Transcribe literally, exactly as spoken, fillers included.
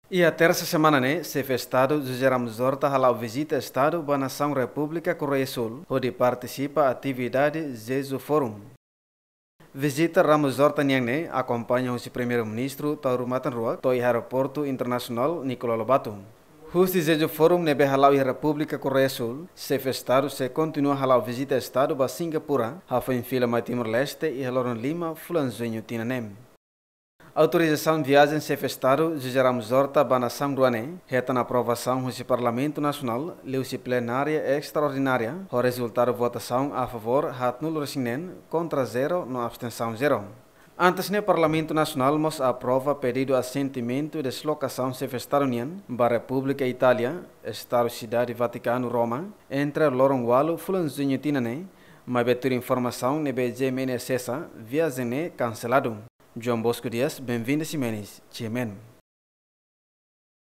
E a terça semana, né, se Estado José Ramos Horta halau visita Estado da Nação República Coreia Sul, onde participa a atividade Jeju Forum. Visita Ramos Horta Niang acompanha o primeiro-ministro Tauro Matanrua, do aeroporto internacional Nicolau Lobato. O Jeju Forum nebe halau e República Coreia Sul, se Estado se continua halau visita Estado ba Singapura, hafa em fila mai Timor-Leste e Haloron Lima, fulanzinho tinanem. Autorização de viagem se Estado José Ramos Horta ba Nação Ruané, reta na aprovação do Parlamento Nacional, leu-se plenária extraordinária, o resultado de votação a favor, hat nulo resinen, contra zero, no abstenção zero. Antes no Parlamento Nacional, mos aprova pedido de assentimento e deslocação se Estado União, ba República Itália, Estado Cidade Vaticano Roma, entre Loron Walo, fulanzinho tinané, mas betur informação nebe G M N S S, viagem cancelado. João Bosco Dias, bem-vindo a Ximenes, Tiemen.